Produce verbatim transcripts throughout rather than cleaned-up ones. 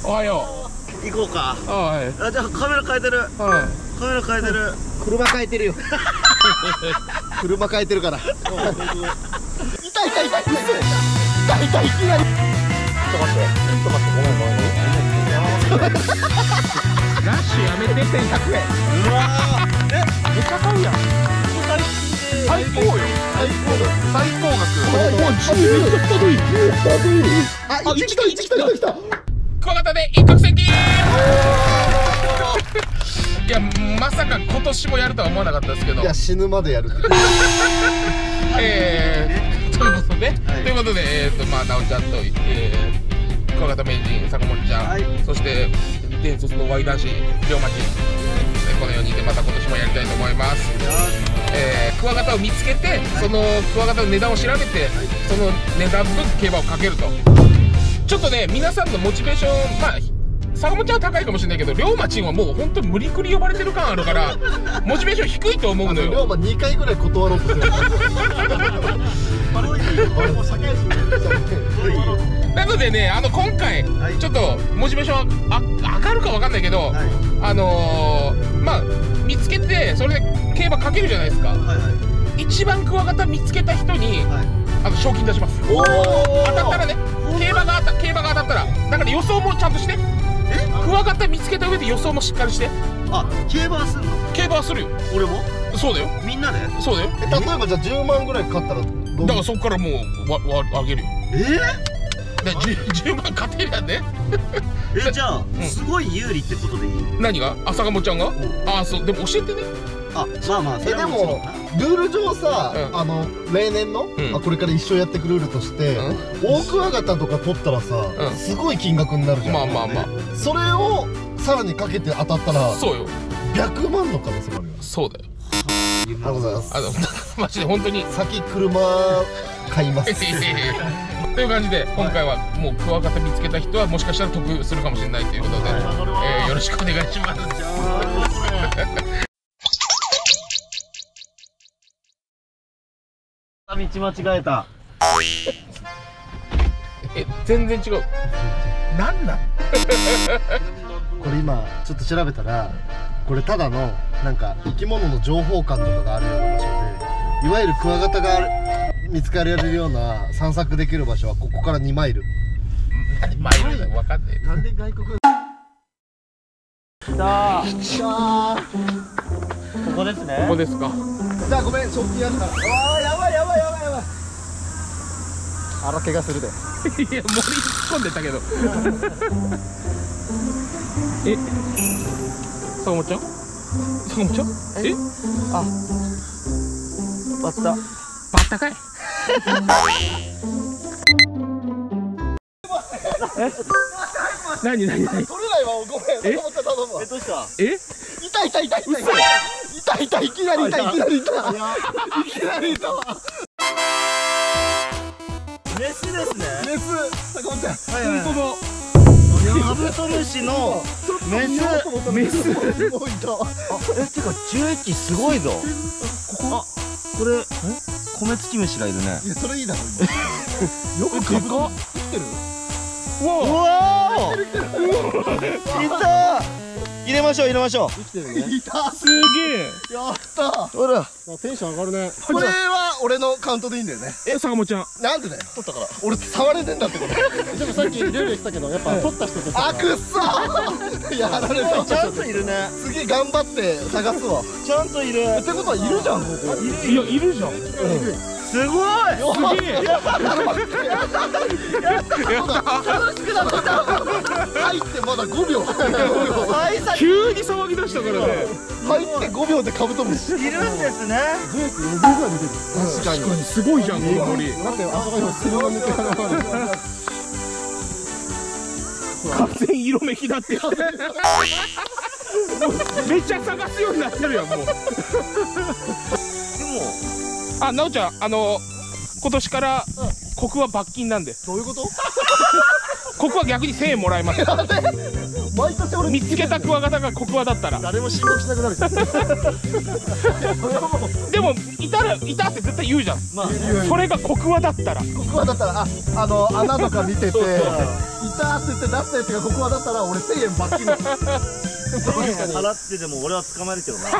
おはよ行こうか。 う。はい。 あ、じゃあカメラ変えてる。 はい。 カメラ変えてる。 車変えてるよ。車変えてるから。痛い痛い痛い痛い痛い痛い痛い痛いいきなり。ちょっと待って。ちょっと待って。ごめんごめん。 ラッシュやめてせんひゃくえん。 うわー。え、 めっちゃ買うやん。最高よ。 最高だ。 最高額。 お、じゅうめっちゃ太い。あ、いち来たいち来た来た。 クワガタで一攫千金。いや、まさか今年もやるとは思わなかったですけど。 いや、死ぬまでやる。 えー、ということで、ということで、えっと、まあ、なおちゃんと、えー、クワガタ名人、坂本ちゃん、はい、そして、伝説のワイ男子、龍馬ちん、このよにんでまた今年もやりたいと思います。えー、クワガタを見つけて、そのクワガタの値段を調べて、その値段分競馬をかけると。ちょっとね、皆さんのモチベーション、まあ、坂本ちゃんは高いかもしれないけど、龍馬ちんはもう本当に無理くり呼ばれてる感あるから、モチベーション低いと思うのよ。 龍馬にかいぐらい断ろうとしてる。 なのでね、あの今回、はい、ちょっとモチベーションあ上がるかわかんないけど、はい、あのー、まあ見つけてそれで競馬かけるじゃないですか。はいはい、一番クワガタ見つけた人に、はい、あの賞金出します。当たったらね、競馬が当た競馬が当たったら、だから予想もちゃんとして。え？クワガタ見つけた上で予想もしっかりして。あ、 競馬はするの？ 競馬はするよ。俺も？そうだよ。みんなで？そうだよ。 え、例えばじゃあじゅうまんぐらい買ったらどう？ だからそこからもうわわあげるよ。 えー？ じゅうまん勝てりゃね。 え、じゃあ、うん、すごい有利ってことでいい？ 何が？あ、坂本ちゃんが？ああ、そう、でも教えてね。 あ、まあまあ、 それでもルール上さ、うん、あの例年の、うん、あこれから一生やってくルールとして、うん、大クワガタとか取ったらさ、うん、すごい金額になるじゃん。まあまあまあ。それをさらにかけて当たったら、そうよ。ひゃくまんの可能性もあるよ。そうだよ。ありがとうございます。あのマジで本当に先車買います。という感じで今回はもうクワガタ見つけた人はもしかしたら得するかもしれないということで、えー、よろしくお願いします。 道間違えた。 え、全然違う。なんなん？ これ今ちょっと調べたら、これただのなんか生き物の情報館とかがあるような場所で、いわゆるクワガタが見つかれるような散策できる場所はここからにマイル。 何マイルだよ、分かんねえ。なんで外国？ 来たー。来たー。ここですね。 ここですか。 じゃあごめん、食器やるから。ああ、やばいやばいやばいやばい。あら、怪我するで。 いや、森突っ込んでたけど。え、坂本ちゃん？坂本ちゃん？え？あ、 バッタ。 バッタかい。え？何何何？取れないわ、ごめん。え？坂本頼むわ。え、どうした？え？ 痛い痛い痛い痛い。痛い痛い、いきなり痛い、いきなり痛い。いきなり痛いわ。 メスですね。 メス。坂本ちゃん。 本当だ。 カブトムシのメス。メス。 すごいと。あ、 え、てか樹液すごいぞ。ここ。あ、これコメツキムシがいるね。 いや、それいいだろ。よくカブトムシ生きてる。 うわ。うわ。いた。入れましょう入れましょう。 生きてるね。いた。 すげえ。 やった。 ほら。 テンション上がるね。これは俺のカウントでいいんだよね。 え、坂本ちゃん。 なんでだよ。取ったから。俺触れてんだってこれ。でもさっきルール言ってたけど、やっぱ取った人と。あ、くっそ。やられた。 ちゃんといるね。 次頑張って探すわ。 ちゃんといる。 ってことはいるじゃん。 いや、いるじゃん。 すごい。 すげえ。やった。 楽しくなった。入ってまだごびょう。 急に騒ぎ出したからね。 入ってごびょうでカブトムシ。 いるんですね。 確かにすごいじゃんこの森。 だってあそこにセミが抜け離れる。 完全色めきだって。めっちゃ探すようになってるやんもう。でも。あ、なおちゃん、あのこ今年からここは罰金なんで。 どういうこと？ ここは逆にせんえんもらえます。 毎年俺見つけたクワガタがコクワだったら。 誰も信用しなくなる。 でもいたらいたって絶対言うじゃん。まあ、それがコクワだったら。 コクワだったら、あ、あの穴とか見てて、いたって言って出したやつがコクワだったら俺せんえん罰金。 払ってでも俺は捕まえるけどな。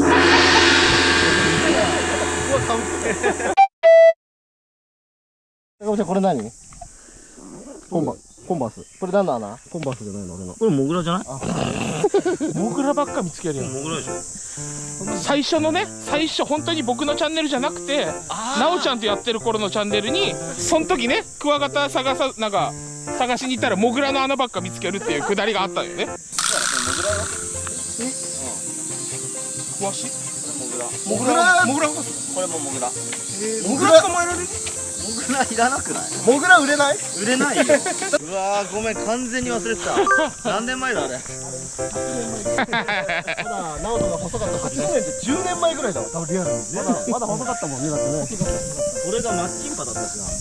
高尾ちゃんこれ何？コンバコンバース。これ何の穴？コンバースじゃないの俺の。 これモグラじゃない？ モグラばっか見つけるよ。 モグラでしょ。 最初のね、最初本当に僕のチャンネルじゃなくて、なおちゃんとやってる頃のチャンネルに、その時ね、クワガタ探さなんか探しに行ったらモグラの穴ばっか見つけるっていうくだりがあったんよね。モグラよ。詳しい？モグラ。モグラ。モグラ。 これもモグラ。 モグラ捕まえられる？ モグラいらなくない？ モグラ売れない？ 売れないよ。うわーごめん完全に忘れてた。何年前だあれ。 まだナオトが細かった時ね。はちねんってじゅうねんまえぐらいだわ多分リアルに。まだまだ細かったもんねだってね。 俺がマッキンパだったしな。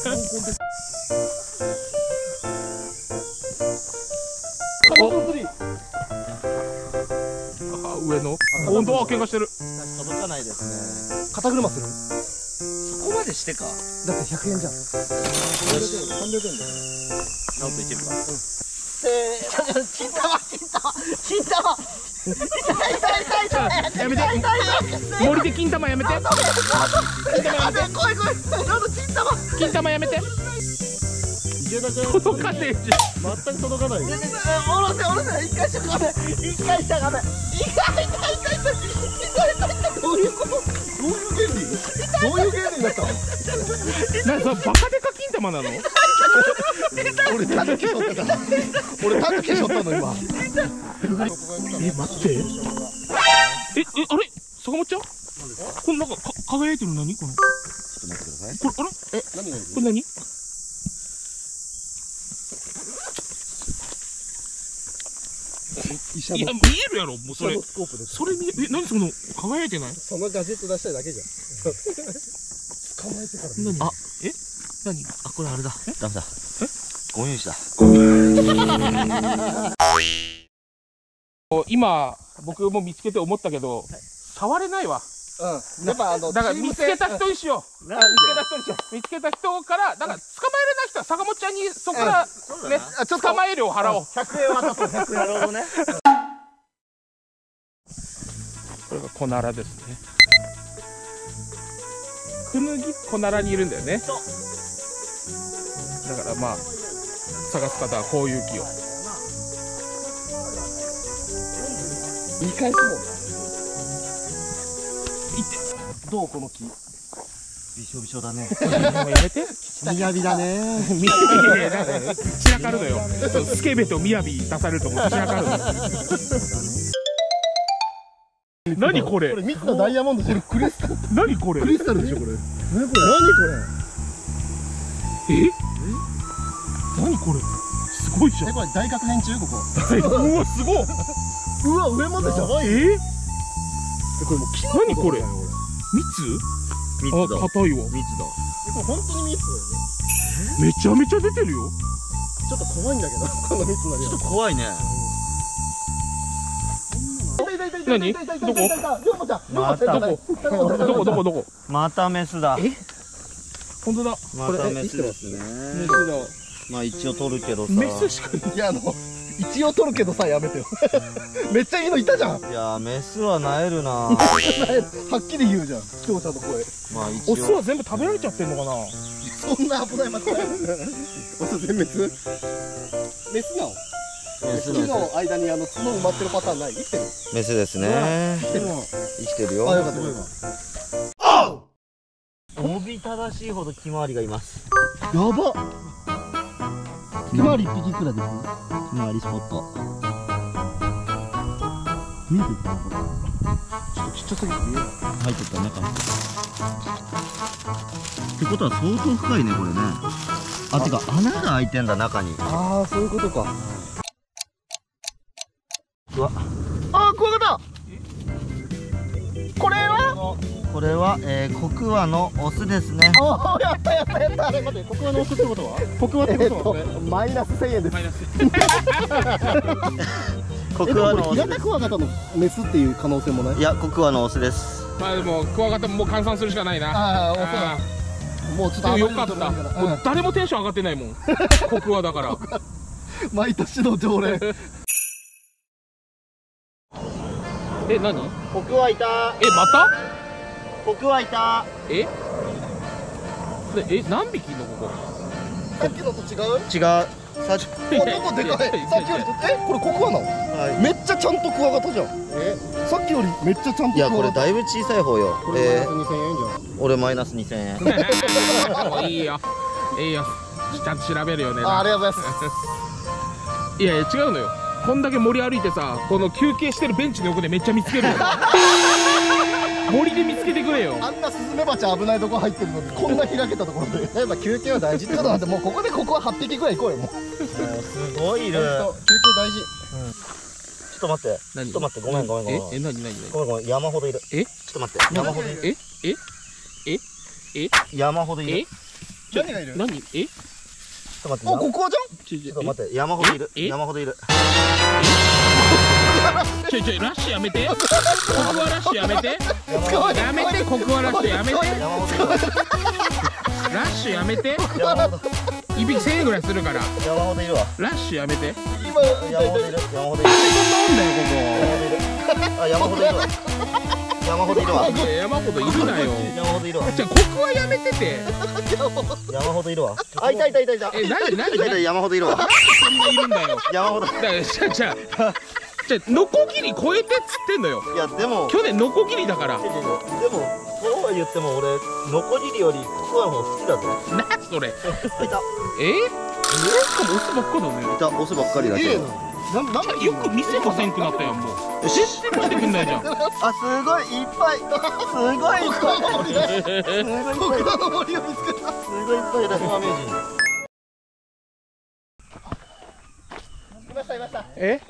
上の温度は喧嘩してる。 届かないですね。 肩車する？ そこまでしてか。 だってひゃくえんじゃん。さんびゃくえんだよ。 ナオトいけるか。 せー、ちんたまちんたまちんたま。痛い痛い痛い痛い。 やめて。森で金玉やめて。金玉やめて。 怖い怖い。なんと金玉。 金玉やめて。届かねえじゃん。 全く届かない。おろせおろせ。一回しかがない。一回しかがない。痛い痛い痛い痛い痛い痛い痛い。どういうこと？どういう原理？どういう原理だったの？ なんかバカデカ金玉なの？ 俺タヌキしょってた。俺タヌキしょったの今。 え待って。ええあれ坂本ちゃん？これなんかか輝いてる何この？ちょっと待ってください。 これあれ？え何がいる？これ何？いや見えるやろもうそれ。それ見ええ何その輝いてない？ そのガジェット出したいだけじゃん。捕まえてから。 何？あえ何？ あこれあれだ。ダメだ。え？ゴミ虫だ。 今僕も見つけて思ったけど触れないわ。 うん。やっぱあのだから見つけた人にしよう。見つけた人にしよう。見つけた人からだから捕まえれない人は坂本ちゃんにそこからね捕まえ料を払おう。 ひゃくえん渡そう。ひゃくえん。なるほどね。 これがコナラですね。クヌギコナラにいるんだよね。だからまあ探す方はこういう木を見返すもんな。 いってどうこの木？ びしょびしょだね。 もうやめて。 みやびだね。 みやびだね。散らかるのよ。スケベとみやび出されると思う。散らかるの。何これ？ これ蜜のダイヤモンドじゃん。クリスタル。 何これ？ クリスタルでしょこれ。何これ？何これ？え？何これ？すごいじゃん。 えこれ大学年中ここ。 うわすごい。 うわ上までじゃん。 え？ これもう木の。 何これ？蜜？ 蜜だ。 あ硬いわ。 蜜だ。 これ本当に蜜だよね。めちゃめちゃ出てるよ。 ちょっと怖いんだけどこの蜜の量。 ちょっと怖いね。 何？どこ？ またどこ？どこどこどこ？ またメスだ。 え？本当だ。 またメスですね。 メスだ。 まあ一応取るけどさ。 メスしかいやあの一応取るけどさやめてよ。めっちゃいいのいたじゃん。 いやメスはなえるな。はっきり言うじゃん。視聴者の声。 まあ一応。オスは全部食べられちゃってんのかな。 そんな危ないまた。オス全滅？メスなの？木の間にあの角埋まってるパターンない？生きてる？ メスですね。生きてるよ。 あよかったよかった。 おびただしいほどひまわりがいます。 やば。ひまわり一匹いくらです？ ひまわりスポット。 見えてるかなこれ。 ちょっとちっちゃすぎて見えない。 入ってった中に。ってことは相当深いねこれね。あてか穴が開いてんだ中に。 ああそういうことか。 うわ。 あークワガタ。これは？ これはは、えー、コクワのオスですね。 ああ、やったやったやった。あれ待って、コクワのオスってことは？コクワってことはマイナスせんえんです。マイナス。 コクワのオス。 平田クワガタのメスっていう可能性もない？ いや、コクワのオスです。 まあでもクワガタももう換算するしかないな。 ああ、もうちょっとよかった。もう誰もテンション上がってないもん。コクワだから。 毎年の常連。 え、何？ コクワいた。 え、また？ コクワいた。 え？え、何匹いんのここ？ さっきのと違う？ 違う。さっき。 お、でもでかい。さっきよりえ、これコクワなの？はい。めっちゃちゃんとクワガタじゃん。え？さっきよりめっちゃちゃんと。 いや、これだいぶ小さい方よ。 これマイナスにせんえんじゃん。 俺マイナスにせんえん。 もういいよ。いいよ。ちゃんと調べるよね。 あ、ありがとうございます。 いやいや違うのよ。こんだけ森歩いてさ、この休憩してるベンチの横でめっちゃ見つけるよ。森で見つけてくれよ。 あんなスズメバチ危ないとこ入ってるのにこんな開けたところでやっぱ休憩は大事ってことなんで、もうここでここははっぴきぐらい行こうよ。もうすごいいる。休憩大事。 ちょっと待って、ちょっと待って、ごめんごめんごめん。 ええ、なになにごめんごめん、山ほどいる。え、ちょっと待って、山ほどいる。 ええええ山ほどいる。 何がいる？ 何？え、 ちょっと待って、 あ、ここはじゃん。ちょっと待って、山ほどいる。山ほどいる。 ちょいちょい、ラッシュやめて。コクワラッシュやめて。やめて、コクワラッシュやめて。ラッシュやめて。一匹せんえんぐらいするから。 山ほどいるわ。 ラッシュやめて。 今山ほどいる。山ほどいる。 なんだよここ。 あ、山ほどいるわ。山ほどいるわ。 山ほどいるなよ。 山ほどいるわ。 じゃあコクワやめてて。 山ほどいるわ。あ、いたいたいたいた。 え、なになに？ いたいた、山ほどいるわ。 そんないるんだよ。 山ほど。 だからじゃあじゃあじゃあノコギリ超えてっつってんのよ。 いやでも去年ノコギリだから。でもそうは言っても俺ノコギリよりコクワの方好きだぜ。 なそれ。いた。 え？え？しかもオスばっかだね。 いた、オスばっかりだけど。 なんなんかよく見せませんくなったやんもう。全然見てくんないじゃん。 あ、すごいいっぱい。すごいいっぱい。すごいいっぱい。 コクワの森を見つけた。 すごいいっぱいだ。アメージング。 いましたいました。 え？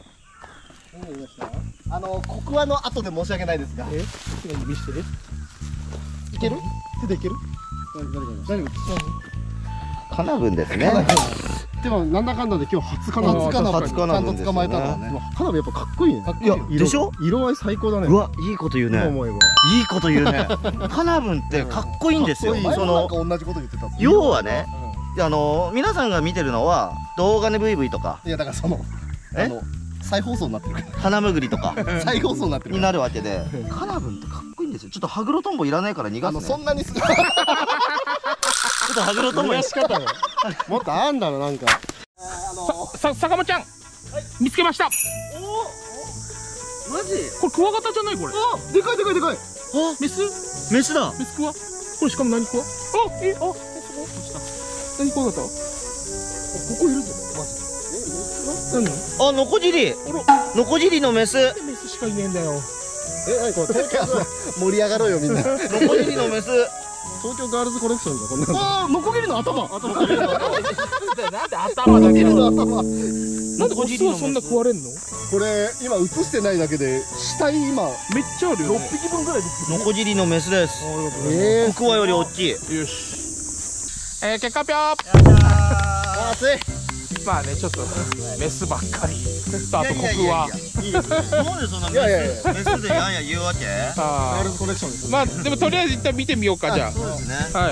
あのコクワの後で申し訳ないですが。 え？見せて。 いける？手でいける？何何何何？ カナブンですね。 でもなんだかんだで今日初カナブン。初カナブン。ちゃんと捕まえたからね。カナブンやっぱかっこいいね。 いやでしょ？ 色合い最高だね。 うわ、いいこと言うね。いいこと言うね。カナブンってかっこいいんですよ。 その同じこと言ってた。 要はね、あの皆さんが見てるのは動画でブイブイとか。 いやだからそのあの再放送になってるから。 花むぐりとか再放送になってるになるわけで、カナブンってかっこいいんですよ。ちょっとハグロトンボいらないから逃がすね。 そんなにちょっとハグロトンボいらしかったよ。 もっとあんだろなんか。 さ、坂本ちゃん見つけました。 おお、マジ？ これクワガタじゃないこれ。 あ、でかいでかいでかい。あ、 メス？ メスだ。 メスクワ？これしかも何クワ？あ、え、あ、何クワガタ？ここいるぞ。マジで。え、何？ あ、ノコギリ。ノコギリのメス。 メスしかいねえんだよ。 え、何これ？盛り上がろうよみんな。 ノコギリのメス。 東京ガールズコレクションじゃこんなの。ああ、ノコギリの頭。頭。 なんで頭だけなの？ 頭。 なんでオスはそんな食われんの？ これ今映してないだけで死体今めっちゃあるよ。 ろっぴきぶんぐらいです。 ノコギリのメスです。 ええ。 コクワより大きい。よし。えー、結果発表。 あ、熱い。 まあね、ちょっとメスばっかり。あとコクワ。 いいですね。なんでそんなメスメスでやんや言うわけ？ ガールズコレクションです。 まあでもとりあえず一旦見てみようかじゃあ。 そうですね。 はい。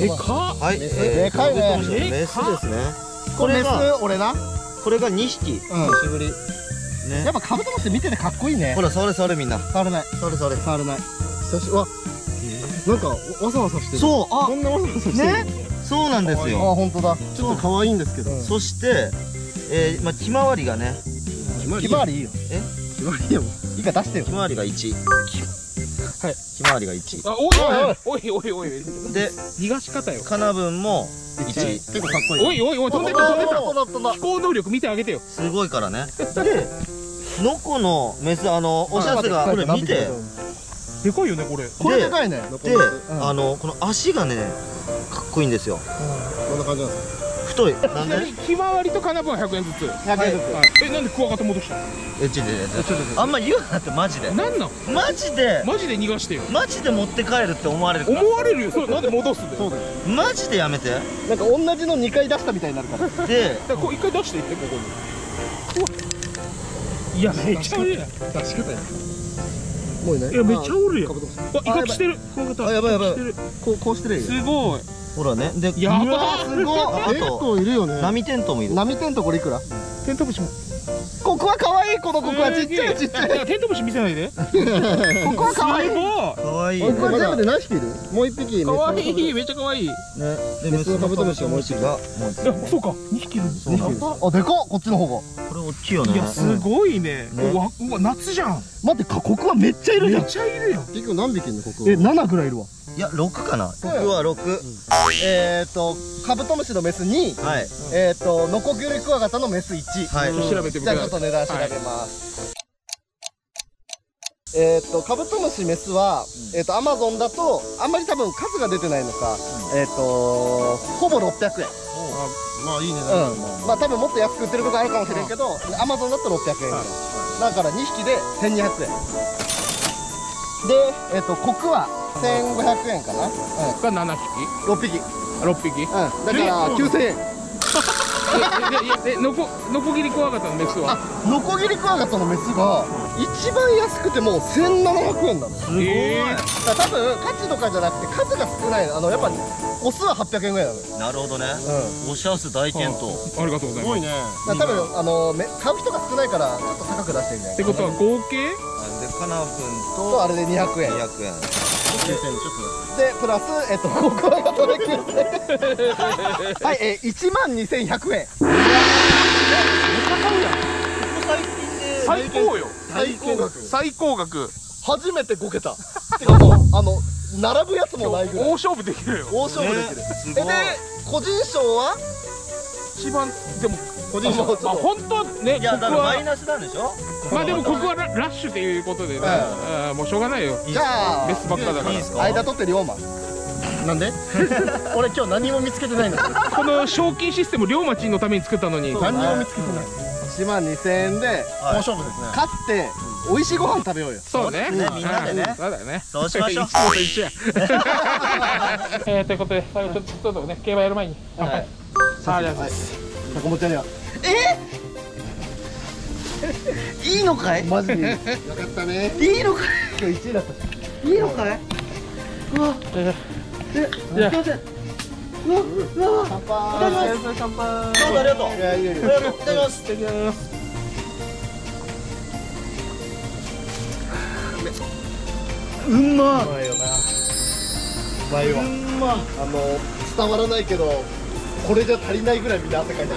でかっ。 はい。 でかいね。 メスですね。 これが俺な。 これがにひき。 久しぶり。ね。やっぱカブトムシって見ててかっこいいね。 ほら、触れ触れみんな。 触れない。 触れ触れ。 触れない。久しぶり。なんかわさわさしてる。 そう。あ、 こんなわさわさしてる。 ね。そうなんですよ。 あ、本当だ。ちょっと可愛いんですけど。 そしてえまあひまわりがね。 ひまわりいいよ。え？ひまわりいいよ。いいか出してよ。 ひまわりがいち。はい。ひまわりがいち。 あ、おいおいおいおい。で、逃がし方よ。 カナブンもいち。 結構かっこいい。 おいおいおい、飛んでった飛んでった。 飛んだ。 飛行能力見てあげてよ。 すごいからね。で、ノコのメス、あのおシャツがこれ見て。 でかいよねこれ。 これでかいね。 で、あのこの足がねかっこいいんですよ。 こんな感じなんですか。 太い。なんで？ ひまわりとかなぶんはひゃくえんずつ。ひゃくえんずつ。 え、なんでクワガタ戻したの？ え、ちょっとあんま言うなってマジで。 なんなん？ マジで。 マジで逃がしてよ。 マジで持って帰るって思われるから。 思われるよ。それなんで戻すんだよ。そうだよ。 マジでやめて。 なんか同じのにかい出したみたいになるから。 で、 だからこう一回出していってここに。いやめっちゃおるやん。出し方や。 もういない。 いやめっちゃおるやん。あ、威嚇してる。 あ、やばいやばい。こうこうしてる。 すごい。 ほらね。で、 やばすごい。結構いるよね。 波テントもいる。 波テントこれいくら？ テントウムシも。 ここは可愛い。このここはちっちゃいちっちゃい。 テントウムシ見せないで。ここは可愛い。 可愛い。 これ全部で何匹いる？もう一匹。 可愛い。めっちゃ可愛い。ね。 で、メスのカブトムシがもう一匹が。 そうか。にひきいる。 あ、でかっ。こっちの方が。 これ大きいよね。 いやすごいね。うわうわ夏じゃん。 待って、ここはめっちゃいるじゃん。 めっちゃいるやん。 結局何匹いるのここ？え、ななぐらいいるわ。 いや、ろくかな。僕はろく。 えっとカブトムシのメスに、はい、えっとノコギリクワガタのメスいち。 はい。 調べてみて。 じゃあちょっと値段調べます。えっとカブトムシメスはえっとアマゾンだとあんまり多分数が出てないのか、えっとほぼろっぴゃくえん。 まあいいね。 うん。まあ多分もっと安く売ってるとこあるかもしれんけど、アマゾンだとろっぴゃくえんぐらい。だからにひきでせんにひゃくえん。で、えっとコクはせんごひゃくえんかな。うん。 がななひき？ ろっぴき。 ろっぴき？うん。 だからきゅうせんえん。 いやいやえノコノコギリクワガタのメスは？ ノコギリクワガタのメスが一番安くてもせんななひゃくえんなの。すごい。だから多分価値とかじゃなくて数が少ないの。あのやっぱオスははっぴゃくえんぐらいなのよ。 なるほどね。うん。オシャス大健闘。 ありがとうございます。すごいね。 多分あの買う人が少ないからちょっと高く出してるんじゃない。 ってことは合計？ でカナ君とあれでにひゃくえん。 にひゃくえん。きゅうせんちょっと。 でプラスえっとコクワガタできゅうせんえん。はい、えいちまんにせんひゃくえん。 最高よ。 最高額。 最高額。 初めてごけた。てかもうあの並ぶやつもないぐらい。 大勝負できるよ。 大勝負できる。えで個人賞は一番でも個人賞ちょっと本当ね。 いやだからマイナスなんでしょ。 まあでもここはラッシュということでね、もうしょうがないよ。 じゃあメスばっかだから。 間取って龍馬。なんで？俺今日何も見つけてないんだ。 この賞金システム龍馬ちんのために作ったのに何にも見つけてない。いちまんにせんえんで大勝負ですね。勝って美味しいご飯食べようよ。 そうね。 みんなでね。 そうだよね。 そうしましょう。 いつもと一緒や。えということで最後ちょっとちょっとね競馬やる前に。はい。ありがとうございます。 坂本ちゃんには。 え？いいのかい？ マジで。よかったね。 いいのかい？ 今日いちいだったし。 いいのかい？うわ。 え、すいません。うわ、うわ。乾杯。乾杯。 どうもありがとう。 いやいやいや。 いただきます。 いただきます。 うまい。 うまいよな。うまいわ。 うま。 あの伝わらないけど、これじゃ足りないぐらいみんな汗かいてる。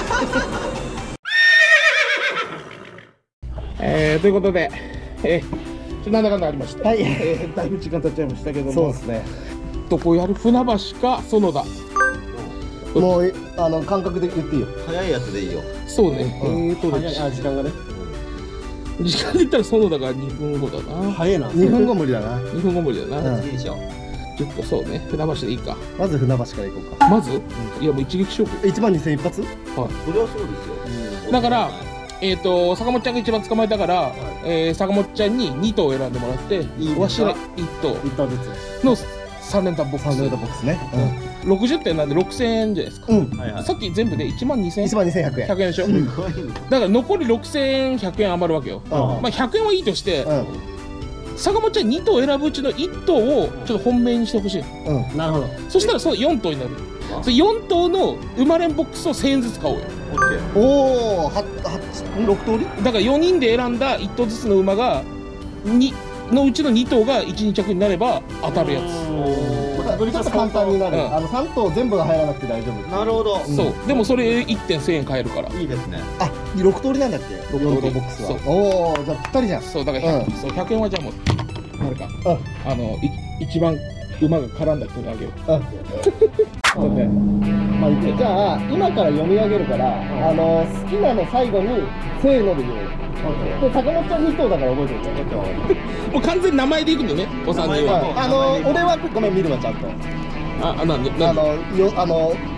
えー、ということで、えー、ちょっとなんだかんだありました。 はい。 えー、だいぶ時間経っちゃいましたけども。 そうですね。 どこやる？船橋か園田。 もうあの感覚で言っていいよ。 早いやつでいいよ。 そうね。えーとね。 あ、時間がね。 時間で言ったら園田がにふんごだな。 早いな。にふんご無理だな。 にふんご無理だな。 いいでしょ。 ちょっとそうね。船橋でいいか。 まず船橋から行こうか。 まず？いやもう一撃勝負。 いちまんにせん一発？はい。 それはそうですよ。 だから。えーと坂本ちゃんが一番捕まえたから、えー、坂本ちゃんにに頭選んでもらってわしらいっ頭いっ頭ずつのさん連単ボックス。 さん連単ボックスね。 ろくじゅってんなんでろくせんえんじゃないですか。さっき全部でいちまんにせんえん。 いちまんにせんひゃくえん。 ひゃくえんでしょ。だから残りろくせんひゃくえん余るわけよ。まあひゃくえんはいいとして坂本ちゃんに頭選ぶうちのいっ頭をちょっと本命にしてほしい。 うん、なるほど。 そしたらそのよん頭になる。そよん頭の生まれんボックスをせんえんずつ買おうよ。 おお、はろく通り？ だからよにんで選んだいっ頭ずつの馬がにのうちのに頭がいち、に着になれば当たるやつ。 ちょっと簡単になる。あのさん頭全部が入らなくて大丈夫。なるほど。 そう。でもそれいってんせんえん買えるから。 いいですね。 あ、ろく通りなんだっけ？ろく通りボックスは。おお、じゃあぴったりじゃん。 そうだからそうひゃくえんはじゃあもうあれか。あの一番馬が絡んだ人にあげる。 そうね。まあ、じゃあ今から読み上げるから、あの好きなの最後にせーので言う。で坂本ちゃんに頭だから覚えておいて。 もう完全に名前でいくんだね。おさんには。 あの俺はごめん見るわちゃんと。 あ、なんで？ あのよあの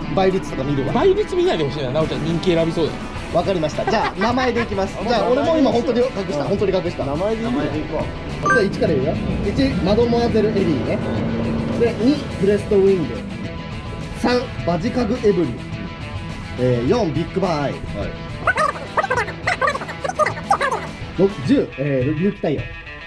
倍率とか見るわ。 倍率見ないでほしいな、なおちゃん人気選びそうだ。 わかりました。じゃあ名前でいきます。じゃあ俺も今本当に隠した、本当に隠した。名前でいこう。じゃあいちから言うよ。いちマドモアゼルエリーね。でにブレストウィング、さんバジカグエブリン、えー、よんビッグバンアイ、ろく、じゅう、えー、竜気太陽。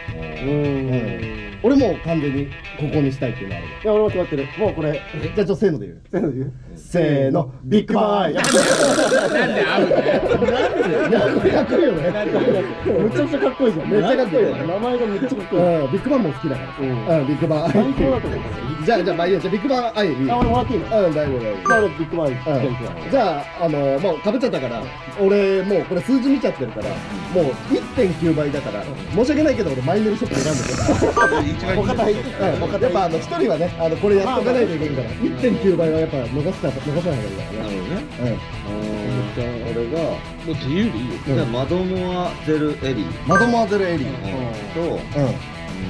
俺もう完全にここにしたいっていうのある。いや俺も決まってる。もうこれじゃあちょっとせーので言う。せーので言う。せーのビッグバンアイ。なんで合うね。なんでかっこいいよね。めちゃくちゃかっこいいじゃん。めっちゃかっこいいよ。名前がめっちゃかっこいい。ビッグバンも好きだから。うんビッグバンアイ。最高だと思う。じゃあじゃあまあいいや。じゃあビッグバンアイ。あ俺もらっていいの。うん大丈夫大丈夫。じゃあ俺ビッグバンアイ。じゃああのもうかぶっちゃったから俺もうこれ数字見ちゃってるからもう いってんきゅう 倍だから申し訳ないけど俺マイネルショップ選んでる。他大やっぱあの一人はねあのこれやっとかないといけんから いってんきゅう 倍はやっぱ逃した逃さない方がいいからね。なるほどね。じゃあ俺がもう自由でいいよ。 じゃあマドモアゼルエリー。 マドモアゼルエリーとうんどうしようかな。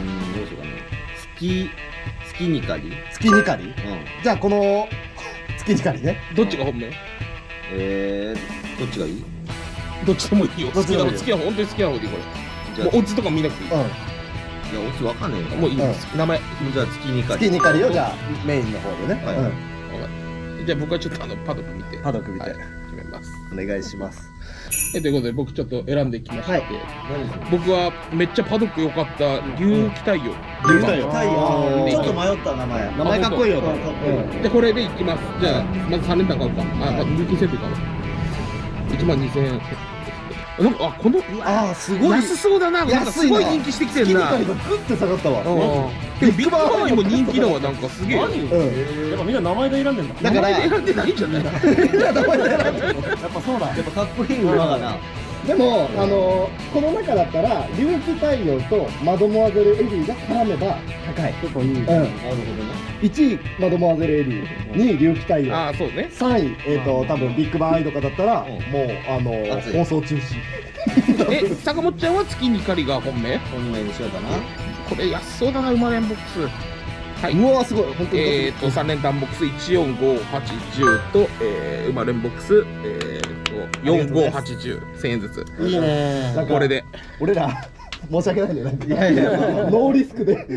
月月にかり。 月にかり。じゃあこの月にかりね。 どっちが本命？ えーどっちがいい？ どっちでもいいよ。好きなの好きな本当に好きな方でいいこれ。もうオッズとか見なくていい。 いや、オツわかんないよ。 もういいです。名前。 じゃあ、月にかり。 月にかりをじゃあ、メインの方でね。はい。じゃあ、僕はちょっとあの、パドック見て。 パドック見て。決めます。 お願いします。 え、ということで、僕ちょっと選んできまして。僕はめっちゃパドック良かった、竜気太陽。 竜気太陽。 ちょっと迷った名前。 名前かっこいいよ。 で、これでいきます。じゃあ、まずさん連単買うか。あ、まずルーキーセット買う。いちまんにせんえん。なんかあこのあすごい安そうだな。なんかすごい人気してきてるな。 月にかりがグッて下がったわ。 ビッグバンアイも人気だわ。なんかすげえ。やっぱみんな名前で選んでんだ。 だから選んでないんじゃない。 みんな名前で選んでる。やっぱそうだ。 やっぱかっこいい馬だな。 でもあのこの中だったら竜気太陽とマドモアゼルエリーが絡めば高い。結構いい。うん。なるほどね。いちいマドモアゼルエリー、にい竜気太陽。 ああそうね。 さんいえっと多分ビッグバンアイとかだったらもうあの放送中止。 え坂本ちゃんは月にかりが本命？ 本命にしようかな。 これ安そうだな馬連ボックス。はい。 うわすごい本当に。 えっとさん連単ボックスいちよんごはちじゅうとえ馬連ボックスえっとよんごはちじゅうせんえんずつ。 いいね。 これで俺ら申し訳ないね。なんかいやいやノーリスクで。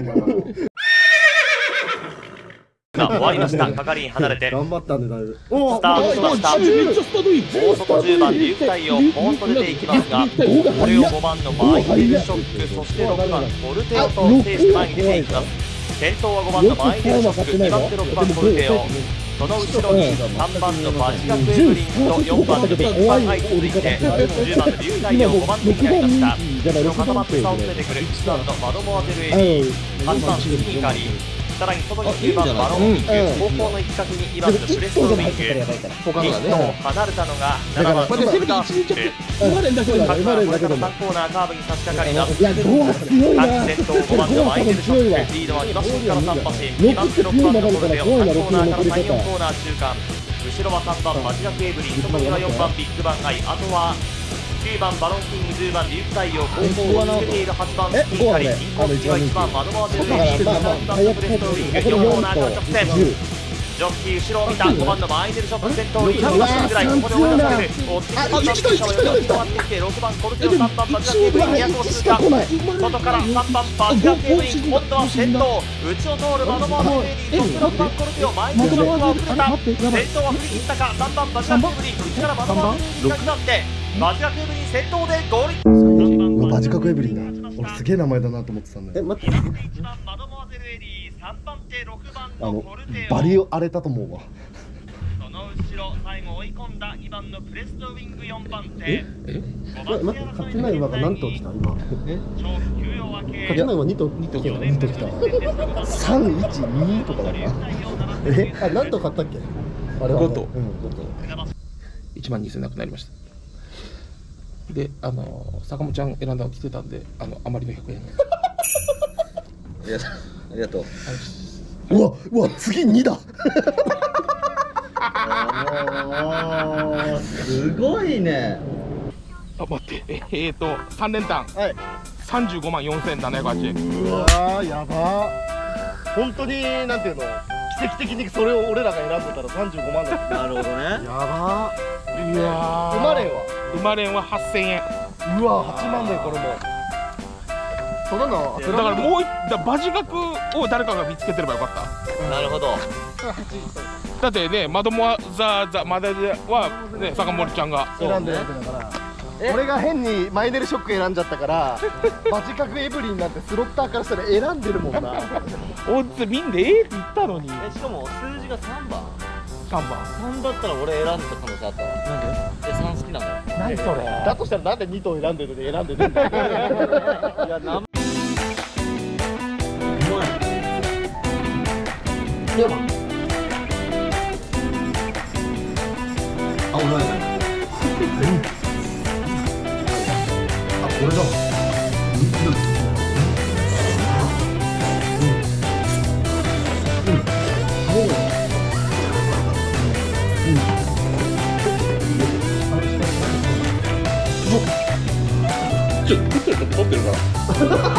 終わりました。係員離れて頑張ったんでだいぶスタートしました。大外じゅうばん竜気太陽ポンと出ていきますが、これをごばんのマイケルショック、そしてろくばんコルテオと制して前に出ていきます。先頭はごばんのマイケルショック、にばん手ろくばんコルテオ、その後ろにさんばんのバジカクエブリンとよんばんのビッグバンアイ続いてじゅうばんの竜気太陽、ごばん手になりました。後ろ固まって差を詰めてくるいちばんのマドモアゼルエリー、はちばん月にかり、さらに外にきゅうばんバロンキック、後方の一角ににばんのプレストウィング、いっと離れたのがななばんのスターフィック、各馬これからさんコーナーカーブに差し掛かります。各先頭ごばんのマイケルショック、リードはにばん手からさんばん手、にばん手ろくばんのコルテオ、さんコーナーからさん、よんコーナー中間、後ろはさんばんマジカクエブリン、外にはよんばんビッグバンアイ、あとはきゅうばんバロンキング、じゅうばん竜気太陽、後方をつけているはちばんスキーカリ、インコーチはいちばんマドモアゼルエリー、さんばんプレストウィング、よんコーナーから直線、ジョッキー後ろを見たごばんのマイネルショップ先頭リードがぐらい、ここで追い出される、おっとさんばんのピッチャーを広がってきて、ろくばんコルテオ、さんばんバジカクエブリン、にひゃくを通過、外からさんばんバジカクエブリン、今度は先頭、内を通るマドモアゼルエリー、そしてろくばんコルテオ、マイネルショップは遅れた、先頭は振り切ったか、さんばんバジカクエブリン、内からマドモアゼルエリーが来たって、バジカクエブリン先頭でゴール。 うわバジカクエブリンだ。俺すげえ名前だなと思ってたんだよ。え待って。 いちばんマドモアゼルエリー、さんばん手ろくばんのコルテオ、 バリを荒れたと思うわ。 その後ろ最後追い込んだにばんのプレストウィングよんばん手。 ええ待って勝てない馬が何頭来た今。え勝てない馬に頭に頭来たに頭来た。さんいちにとかだな。えあ何頭買ったっけ？あれはご頭。 うんご頭。 いちまんにせんなくなりました。で、あの坂本ちゃん選んだの来てたんで、あのあまりのひゃくえん。 ありがとう。 うわうわ次にだ。 すごいね。 あ待ってええー、とさん連単はいさんじゅうごまんよんせんななひゃくはちえん。 うわーやばー。本当になんていうの奇跡的にそれを俺らが選んでたらさんじゅうごまんだった。 なるほどね。 やばいやー。馬連は馬連ははっせんえん。 うわはちまんだよこれも。そうだな。 だからもういだ馬自覚を誰かが見つけてればよかった。 なるほど。 だってね、マドモザーザマダザはね、坂森ちゃんが選んでるわけだから。俺が変にマイネルショック選んじゃったから馬自覚エブリンなんてスロッターからしたら選んでるもんな。 オッズみんでええって言ったのに。 えしかも数字がさんばん。 さんばんさんだったら俺選んでた可能性あったわ。なんで？えさん好きなんだよ。 何それ。 だとしたらなんでに頭選んでるのに選んでるんだよ。いやなん。あ、俺だ。あ、これだ。 ちょっと撮ってるから。